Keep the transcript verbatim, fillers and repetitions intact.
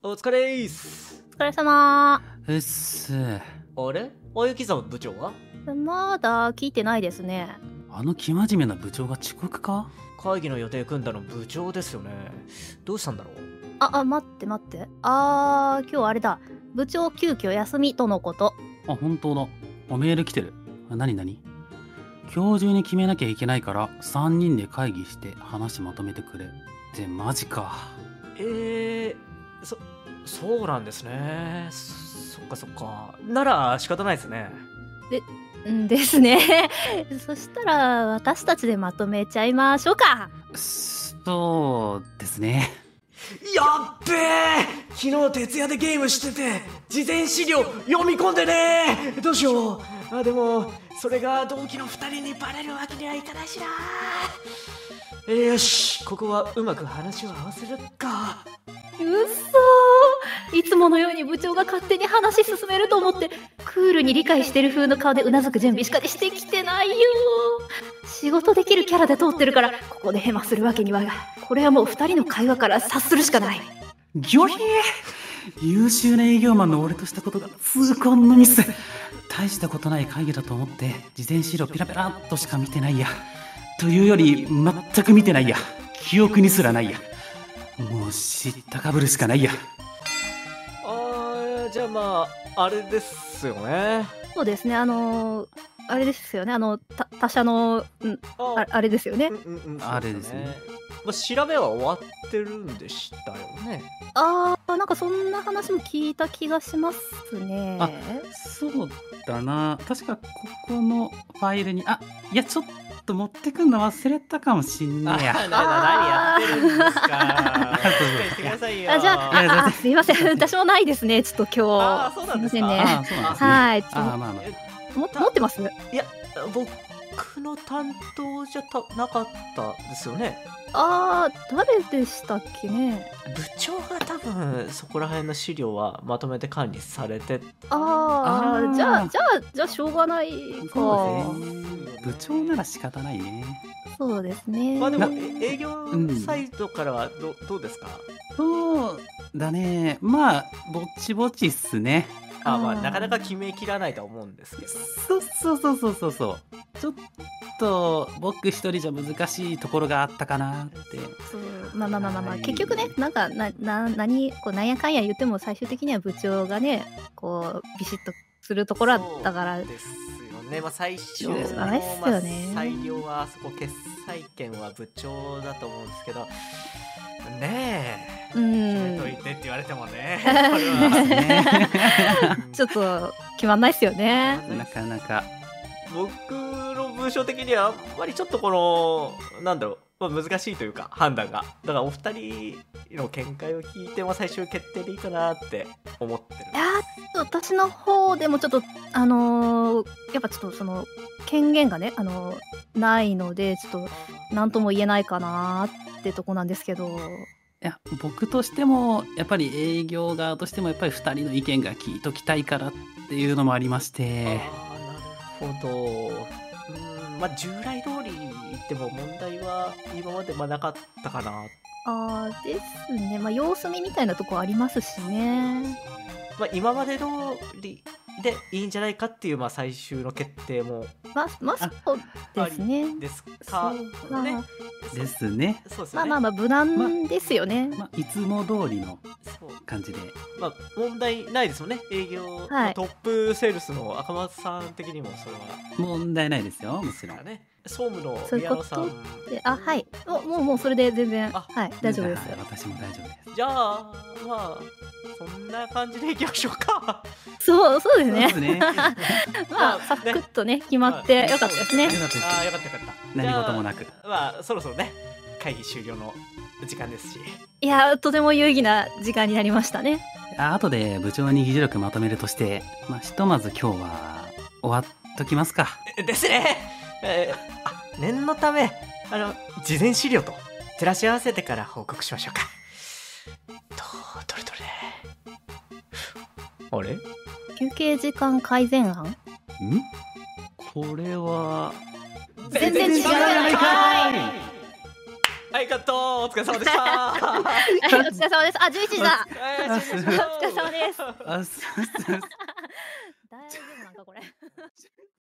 お疲れーす。 お疲れ様うっす。 あれ青雪沢部長はまだ聞いてないですね。 あの生真面目な部長が遅刻か？ 会議の予定組んだの部長ですよね。どうしたんだろう。 あ、あ、待って待って。あー、今日あれだ。部長急遽休みとのこと。 あ、本当だ。おメール来てる。あ、なになに？今日中に決めなきゃいけないからさんにんで会議して話まとめてくれ。ってマジか。 えー、そ、そうなんですね。そ、そっかそっか。なら仕方ないですね。 んですね。そしたら私たちでまとめちゃいましょうか。 そうですね。 やっべえ、昨日徹夜でゲームしてて事前資料読み込んでね。どうしよう。あ、でもそれが同期のふたりにバレるわけにはいかないしな。よし、ここはうまく話を合わせるか。 うっそー、いつものように部長が勝手に話進めると思ってクールに理解してる風の顔でうなずく準備しかしてきてないよ。仕事できるキャラで通ってるからここでヘマするわけには。これはもうふたりの会話から察するしかない。 ギョヒー、優秀な営業マンの俺としたことが痛恨のミス。大したことない会議だと思って事前資料ペラペラっとしか見てないや。というより全く見てないや。記憶にすらないや。もう知ったかぶるしかないや。 あー、じゃあまああれですよね。 そうですね、あのー、あれですよね、あのた他社の、うん、ああれですよね。 うんうんうん、 あれですね。 まあ、調べは終わってるんでしたよね。 あー、なんかそんな話も聞いた気がしますね。 あ、そうだな。確かここのファイルに、あ、いやちょっと持ってくんの忘れたかもしんねえや。 あ、何やってるんですか。しっかりしてくださいよ。 あ、じゃあ、ああ、すいません。私もないですね。ちょっと今日。 あ、そうなんですか。 すいませんね。 あ、そうなんですね。 はい。ちょっとあ、まあまあ。 も持ってます？ いや、僕の担当じゃたなかったですよね。 あー、誰でしたっけね。 部長が多分そこら辺の資料はまとめて管理されて。 あー、 あーじゃあ、じゃあ、じゃあしょうがないか。 そうですね。部長なら仕方ないね。 そうですね。 まあでもな営業サイトからはど、どうですか。 そうだね。まあぼちぼちっすね。 あ、まああーなかなか決めきらないとは思うんですけど。 そうそうそうそうそうそう。ちょっと僕一人じゃ難しいところがあったかなって。 そうまあまあまあまあまあ、 はい結局ね、なんかなな何こうなんやかんや言っても最終的には部長がね、こうビシッとするところだったから。 そうですよね。まあ最終のしょうがないっすよねまあ裁量はあそこ決裁権は部長だと思うんですけど。ねえ。 う決めんといてって言われてもね。これはねちょっと決まんないっすよね。 なかなか。 僕の文章的にはあんまりちょっとこのなんだろう、まあ、難しいというか判断が。だからお二人の見解を聞いても最終決定でいいかなって思ってるんです。 いやー、私の方でもちょっとあのーやっぱちょっとその権限がね、あのーないのでちょっと何とも言えないかなーってとこなんですけど。 いや僕としてもやっぱり営業側としてもやっぱりふたりの意見が聞いときたいからっていうのもありましてあー、なるほど。うん、まあ従来通り言っても問題は今までまあなかったかな。 あーですね、まあ様子見みたいなとこありますしね。 まあ今まで通りでいいんじゃないかっていうまあ最終の決定もまあまあそうですね。 ですかまあね。 ですね。 そうですよね。 まあまあまあ無難ですよね。 まあいつも通りのそう感じで。 まあ問題ないですもんね。営業はいトップセールスの赤松さん的にもそれは問題ないですよもちろん。 ね。総務のそういうこと宮野さんで、あ、はい。おもうもうそれで全然あはい大丈夫ですはい。私も大丈夫です。 じゃあまあそんな感じでいきましょうか。 そうそうですね。 そうですね。 まあサクッとね決まってよかったですね。 よかったですああよかったよかった。 何事もなく。 じゃあまあそろそろね会議終了の時間ですし。 いやとても有意義な時間になりましたね。 あ後で部長に議事録まとめるとして、まあ、ひとまず今日は終わっときますか。 ですね。えーあ念のためあの事前資料と照らし合わせてから報告しましょうか。どどれどれ。あれ休憩時間改善案。 んこれは全然違うじゃないかい。 ははい、カット。お疲れ様でした。 はい、お疲れ様です。あ、じゅういちじだ。 はい、 お疲れ様です。 あ、すす大丈夫なんかこれ。